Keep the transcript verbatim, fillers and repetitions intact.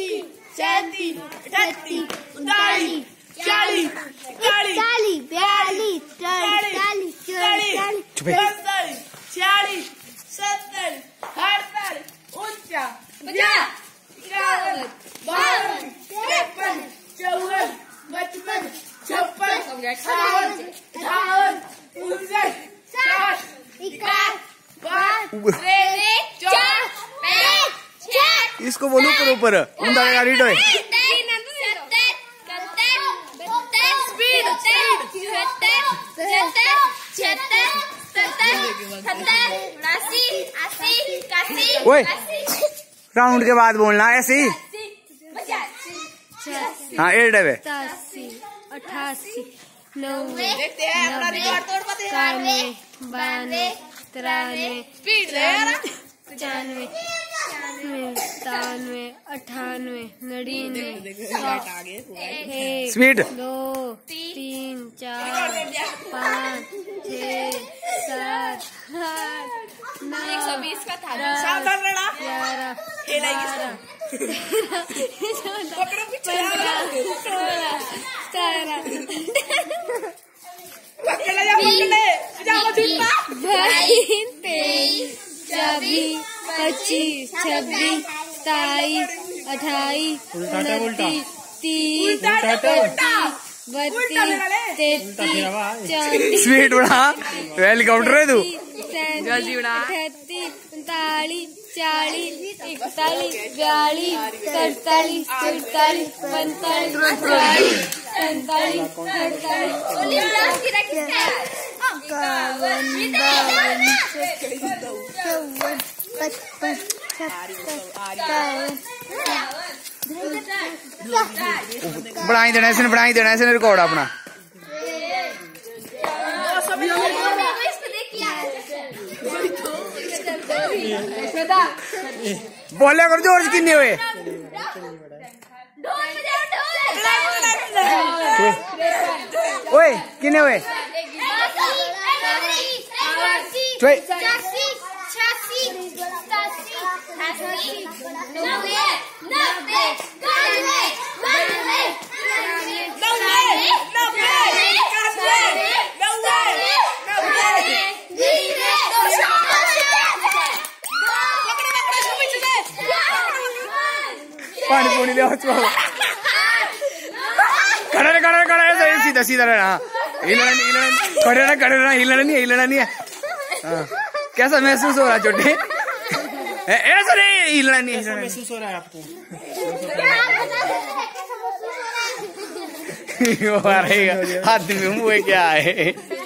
पैंतीस सैंतीस अठतीस उनतालीस चालीस इकतालीस बयालीस चौवालीस चौवालीस पैंतालीस छियालीस सत्तर अड़सठ उनचास पचास इक्यावन बावन तिरपन चौवन पचपन छप्पन अट्ठावन अट्ठावन उनसठ साठ इक्यावन इसको बोलो ऊपर ऊपर उनका रीड है ओए राउंड के बाद बोलना ऐसे ही। हाँ एट है सतासी अठासी नब्बे इक्यानवे बानवे तिरानवे पचानवे सतानवे अठानवे नड़िनवे स्पीड दो तीन चार पाँच छः सात आठ नौ बीस का था ग्यारह बारह चौबीस पच्चीस छब्बीस सताईस अट्ठाईस उनतीस तीस बत्तीस तैतीस चौंतीस स्पीड बढ़ा हेलीकॉप्टर है तू अठतीस उनतालीस चालीस इकतालीस बयालीस सैतालीस चौतालीस पैंतालीस छियालीस सैतालीस अड़तालीस इक्यावन बावन चौवन पचपन बढ़ाई देना इसने बढ़ाई देना इसने रिकॉर्ड अपना बोले कर जोर किन्ने हुए ओए किन्ने हुए पानी पूनी ले खड़ा खड़ा खड़ा सीधा सीधा रहना हिलना नहीं हिलना खड़े ना खड़े ना हिलना नहीं हिलना नहीं है। कैसा महसूस हो रहा है छोटे ऐसा नहीं हिलना नहीं ऐसा महसूस हो रहा है आपको हाथ में मुंह क्या है।